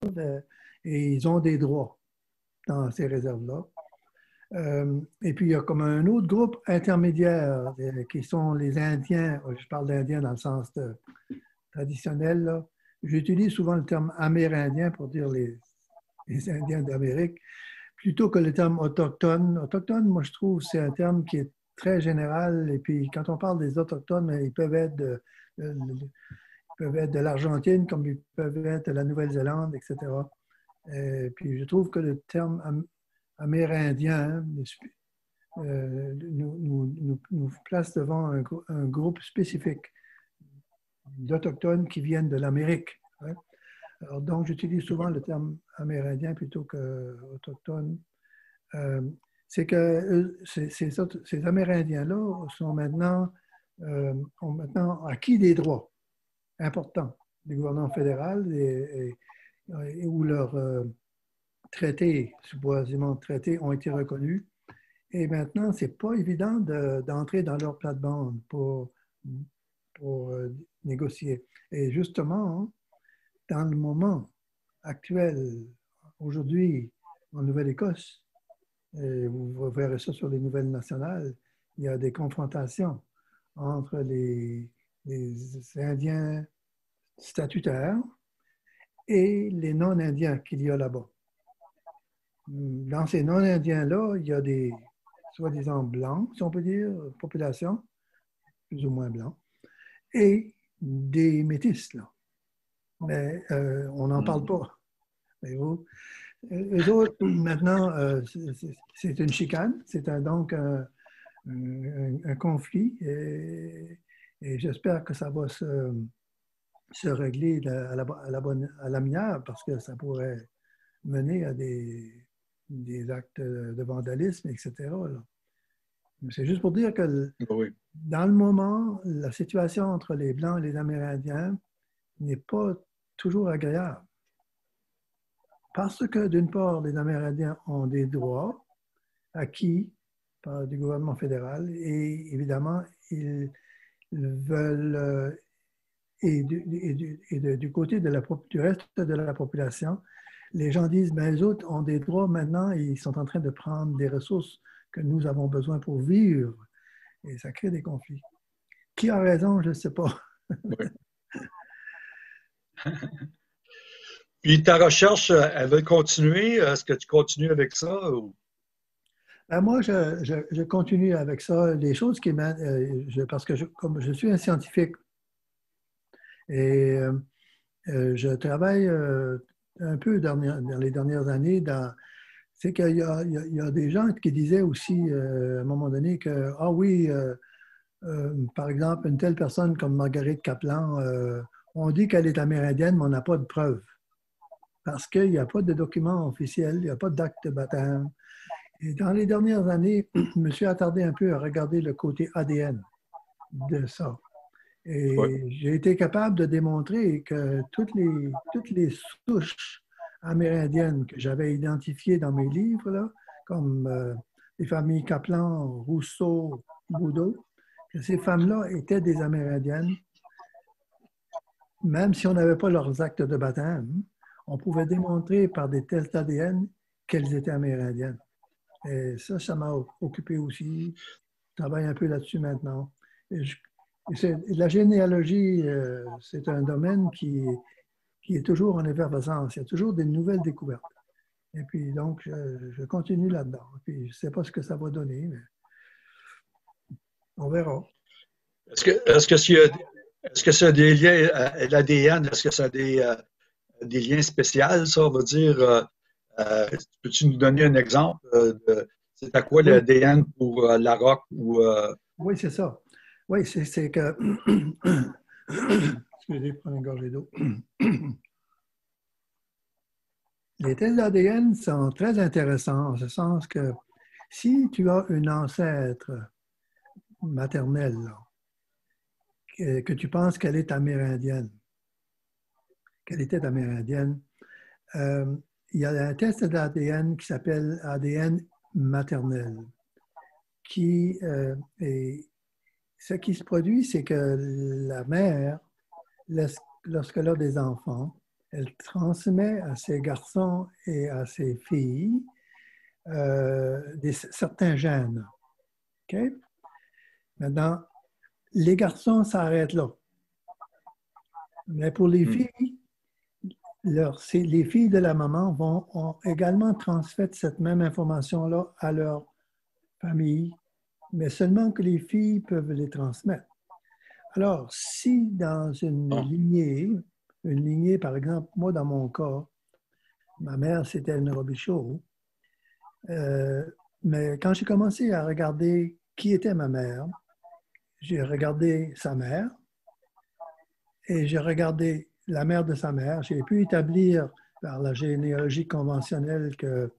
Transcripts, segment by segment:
et ils ont des droits dans ces réserves-là. Et puis, il y a comme un autre groupe intermédiaire qui sont les Indiens. Je parle d'Indiens dans le sens traditionnel, là. J'utilise souvent le terme amérindien pour dire les Indiens d'Amérique, plutôt que le terme autochtone. Autochtone, moi, je trouve, c'est un terme qui est très général. Et puis, quand on parle des autochtones, ils peuvent être de l'Argentine, comme ils peuvent être de la Nouvelle-Zélande, etc. Et puis, je trouve que le terme amérindien nous place devant un groupe spécifique d'Autochtones qui viennent de l'Amérique. Hein. Alors, donc, j'utilise souvent le terme amérindien plutôt qu'autochtone. C'est que ces Amérindiens-là ont maintenant acquis des droits importants du gouvernement fédéral et où leurs traités, supposément traités, ont été reconnus. Et maintenant, ce n'est pas évident d'entrer dans leur plate-bande pour négocier. Et justement, hein, dans le moment actuel, aujourd'hui, en Nouvelle-Écosse, et vous verrez ça sur les nouvelles nationales, il y a des confrontations entre les Indiens statutaires et les non-Indiens qu'il y a là-bas. Dans ces non-Indiens-là, il y a des soi-disant blancs, si on peut dire, population, plus ou moins blancs, et des métis, là. Mais on n'en parle pas. Eux autres, maintenant, c'est une chicane, c'est donc un conflit et j'espère que ça va se régler à l'amiable parce que ça pourrait mener à des actes de vandalisme, etc. Là. C'est juste pour dire que Oui. dans le moment, la situation entre les Blancs et les Amérindiens n'est pas toujours agréable. Parce que, d'une part, les Amérindiens ont des droits acquis par le gouvernement fédéral et, évidemment, ils veulent, du côté du reste de la population, les gens disent, ben, les autres ont des droits maintenant et ils sont en train de prendre des ressources que nous avons besoin pour vivre. Et ça crée des conflits. Qui a raison, je ne sais pas. Oui. Puis ta recherche, elle va continuer? Est-ce que tu continues avec ça? Ou... Ben moi, je continue avec ça. Les choses qui parce que comme je suis un scientifique et je travaille un peu dans les dernières années c'est qu'il y a des gens qui disaient aussi à un moment donné que, ah oui, par exemple, une telle personne comme Marguerite Kaplan, on dit qu'elle est amérindienne, mais on n'a pas de preuves. Parce qu'il n'y a pas de document officiel, il n'y a pas d'acte de baptême. Et dans les dernières années, je me suis attardé un peu à regarder le côté ADN de ça. Oui. Et j'ai été capable de démontrer que toutes les souches amérindiennes que j'avais identifiées dans mes livres, là, comme les familles Kaplan, Rousseau, Boudot, que ces femmes-là étaient des Amérindiennes, même si on n'avait pas leurs actes de baptême, on pouvait démontrer par des tests ADN qu'elles étaient amérindiennes. Et ça m'a occupé aussi. Je travaille un peu là-dessus maintenant. La généalogie, c'est un domaine qui est toujours en effervescence. Il y a toujours des nouvelles découvertes. Et puis, donc, je continue là-dedans. Puis, je ne sais pas ce que ça va donner, mais on verra. Est-ce que ça a des liens, l'ADN, est-ce que ça a des liens spéciaux, ça? On va dire, peux-tu nous donner un exemple de c'est à quoi Oui, l'ADN pour la rock ou... oui, c'est ça. Oui, c'est que... Excusez, prendre une gorgée d'eau. Les tests d'ADN sont très intéressants en ce sens que si tu as une ancêtre maternelle, là, que tu penses qu'elle est amérindienne, qu'elle était amérindienne, euh, il y a un test d'ADN qui s'appelle ADN maternel, ce qui se produit, c'est que la mère, lorsqu'elle a des enfants, elle transmet à ses garçons et à ses filles certains gènes. OK? Maintenant, les garçons s'arrêtent là. Mais pour les filles, les filles de la maman ont également transféré cette même information-là à leur famille, mais seulement que les filles peuvent les transmettre. Alors, si dans une lignée, par exemple, moi dans mon cas, ma mère c'était une Robichaud, mais quand j'ai commencé à regarder qui était ma mère, j'ai regardé sa mère et j'ai regardé la mère de sa mère. J'ai pu établir par la généalogie conventionnelle que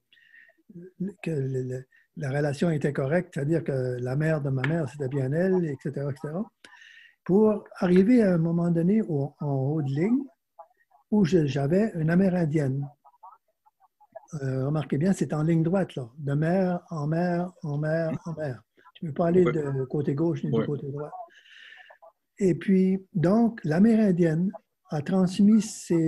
la relation était correcte, c'est-à-dire que la mère de ma mère, c'était bien elle, etc., etc., pour arriver à un moment donné en haut de ligne où j'avais une Amérindienne. Remarquez bien, c'est en ligne droite, là, de mer en mer, en mer, en mer. Tu ne peux pas aller de côté gauche ni du côté droit. Et puis, donc, l'Amérindienne a transmis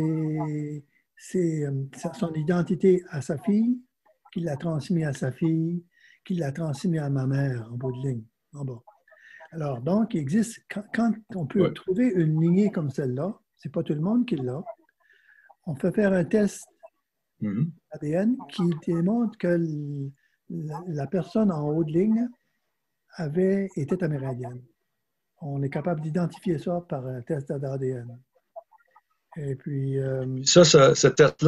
son identité à sa fille, qui l'a transmis à sa fille, qui l'a transmis à ma mère en bout de ligne, en bas. Alors, donc, il existe, quand on peut trouver une lignée comme celle-là, c'est pas tout le monde qui l'a, on peut faire un test ADN qui démontre que la personne en haut de ligne était amérindienne. On est capable d'identifier ça par un test d'ADN. Et puis... ce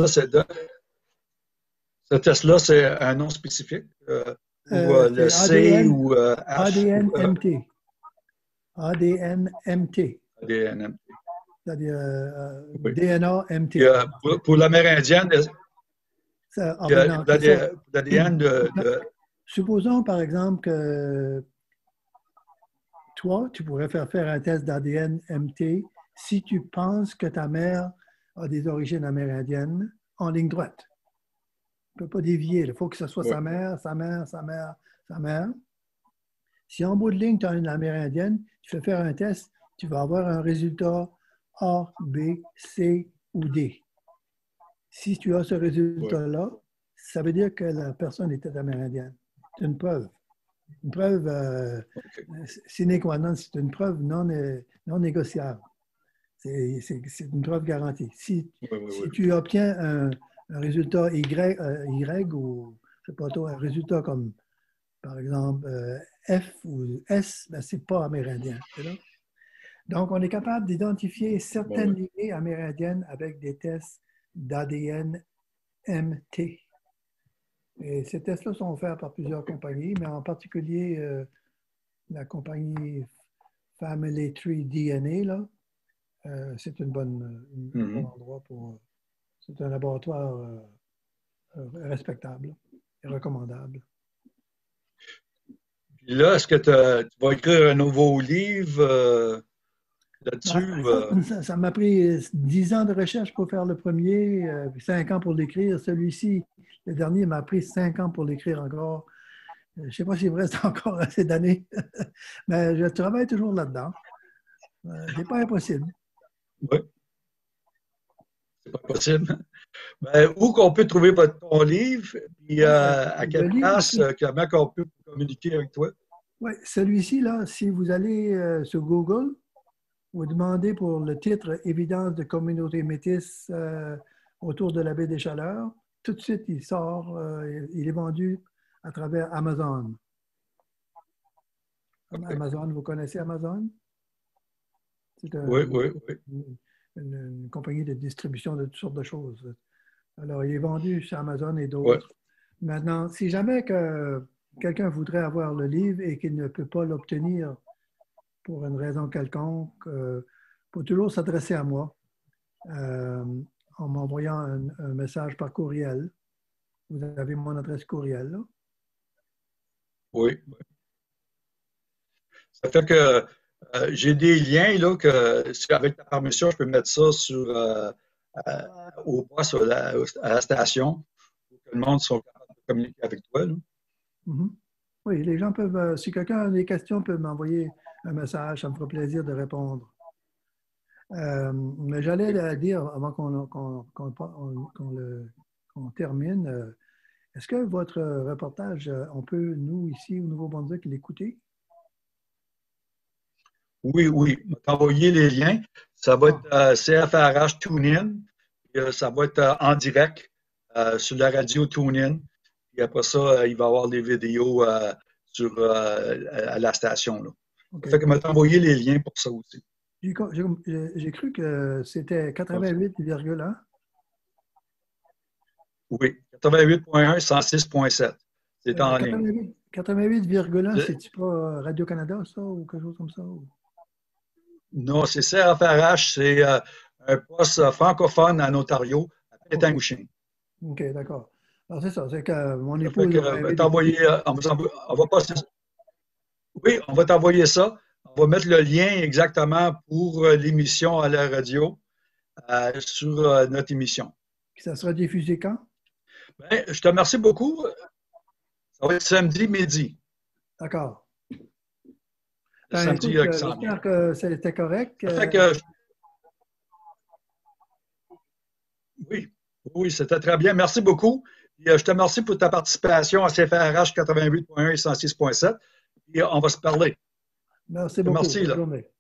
test-là, c'est un nom spécifique? Ou le C ou H? ADN-MT. ADN-MT. ADN-MT. C'est-à-dire DNA-MT. Pour l'amérindienne, l'ADN Supposons, par exemple, que toi, tu pourrais faire un test d'ADN-MT si tu penses que ta mère a des origines amérindiennes en ligne droite. Tu ne peux pas dévier. Il faut que ce soit sa mère, sa mère, sa mère, sa mère. Si en bout de ligne, tu as une amérindienne, tu fais faire un test, tu vas avoir un résultat A, B, C ou D. Si tu as ce résultat-là, ça veut dire que la personne était amérindienne. C'est une preuve. Une preuve sine qua non, c'est une preuve non négociable. C'est une preuve garantie. Si tu obtiens un résultat Y ou, je sais pas toi, un résultat comme, par exemple, F ou S, ben, ce n'est pas amérindien. Donc, on est capable d'identifier certaines lignées amérindiennes avec des tests d'ADN MT. Et ces tests-là sont offerts par plusieurs compagnies, mais en particulier la compagnie Family Tree DNA, là, c'est un bon endroit pour... C'est un laboratoire respectable et recommandable. Puis là, est-ce que tu vas écrire un nouveau livre là-dessus? Ça m'a pris 10 ans de recherche pour faire le premier, 5 ans pour l'écrire. Celui-ci, le dernier, m'a pris 5 ans pour l'écrire encore. Je ne sais pas s'il me reste encore assez d'années, mais je travaille toujours là-dedans. Ce n'est pas impossible. Oui. C'est pas possible. Ben, où qu'on peut trouver ton livre, puis à quelle place, comment qu'on peut communiquer avec toi? Oui, celui-ci, là, si vous allez sur Google, vous demandez pour le titre Évidence de communauté métisse autour de la baie des Chaleurs, tout de suite, il sort, il est vendu à travers Amazon. Okay. Amazon, vous connaissez Amazon? C'est une compagnie de distribution de toutes sortes de choses. Alors, il est vendu chez Amazon et d'autres. Ouais. Maintenant, si jamais que quelqu'un voudrait avoir le livre et qu'il ne peut pas l'obtenir pour une raison quelconque, peut toujours s'adresser à moi en m'envoyant un message par courriel. Vous avez mon adresse courriel, là? Oui. Ça fait que j'ai des liens là, que, avec ta permission, je peux mettre ça au poste à la station pour que le monde soit capable de communiquer avec toi. Mm-hmm. Oui, les gens peuvent, si quelqu'un a des questions, peut m'envoyer un message, ça me fera plaisir de répondre. Mais j'allais dire, avant qu'on termine, est-ce que votre reportage, on peut, nous, ici, au Nouveau-Brunswick, l'écouter? Oui, oui. Je vais t'envoyer les liens. Ça va être CFRH TuneIn. Ça va être en direct sur la radio TuneIn. Et après ça, il va y avoir des vidéos à la station. Là. OK. Ça fait que je vais t'envoyer les liens pour ça aussi. J'ai cru que c'était 88,1. Oui, 88.1, 106.7. C'est en ligne. 88,1, c'est-tu pas Radio-Canada, ça, ou quelque chose comme ça? Non, c'est CFRH, c'est un poste francophone en Ontario, à Pétain-Mouchine. OK, d'accord. Alors, c'est ça, c'est que mon Ça fait épouse que, a rêvé d'écouter. on va passer. Oui, on va t'envoyer ça. On va mettre le lien exactement pour l'émission à la radio sur notre émission. Puis ça sera diffusé quand? Ben, je te remercie beaucoup. Ça va être samedi midi. D'accord. Le Ben, samedi écoute, qui s'en vient. j'espère que c'était correct. Ça fait que, oui, oui, c'était très bien. Merci beaucoup. Et, je te remercie pour ta participation à CFRH 88.1 et 106.7. Et on va se parler. Merci beaucoup. Merci, Bonne là. journée.